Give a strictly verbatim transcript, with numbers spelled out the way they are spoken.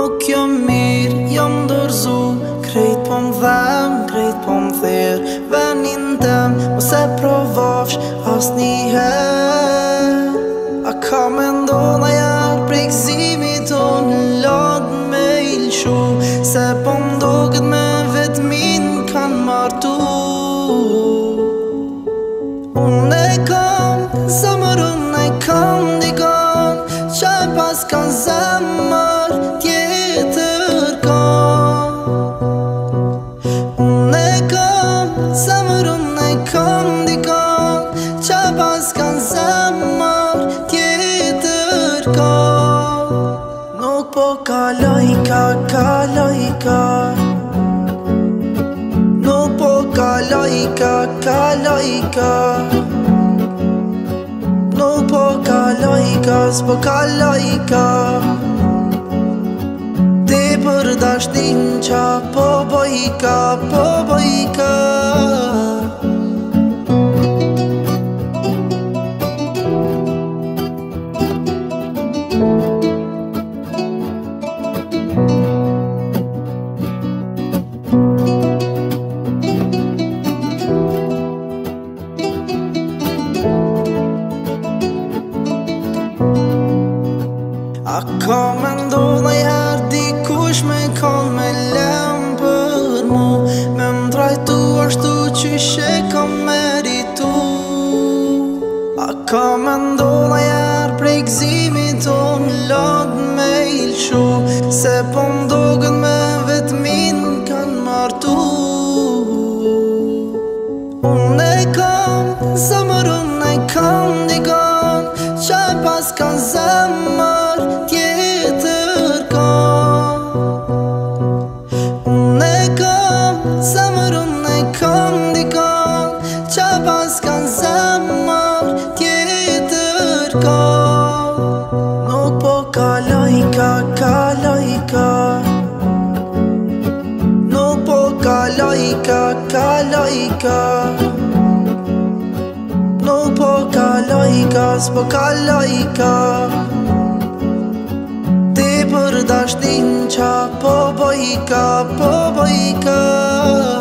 Nuk jom mirë, jom dorzu. Krejt po m'dhem, krejt po m'ther. Venin tem, mos e provofsh as njëher. A ka me ndona jarë prej gzimit tonë, lod me ilshu. Se po m'doket me vetmin kanë martu. Unë e kam zemër, unë e kam dikon që pas kanë zemër tjetër kam. Unë e kam zemër, unë e kam dikon që pas kanë zemër tjetër kam. Nuk po kaloj ka, kaloj ka. Nuk po kaloj ka, kaloj ka. Nuk po kaloj ka, s'po kaloj ka. Ti për dashnin qa po boj ka, po boj ka. A ka me ndodha jarë dikush me kon me lem për mu, me m'trajtu ashtu qyshe kam meritu. A ka me ndodha jarë prej gzimit tonë, lod me ilshu. Se po m'doket me vetmin kanë martu. Unë e kam zemër, unë e kam dikon që pas kanë zemër tjetër kam. Unë e kam zemër, unë e kam dikon që pas kanë zemër tjetër kam. Nuk po kaloj ka, kaloj ka. Nuk po kaloj ka, kaloj ka. Nuk po kaloj ka, s'po kaloj ka. Ti për dashnin qa po boj ka, po boj ka.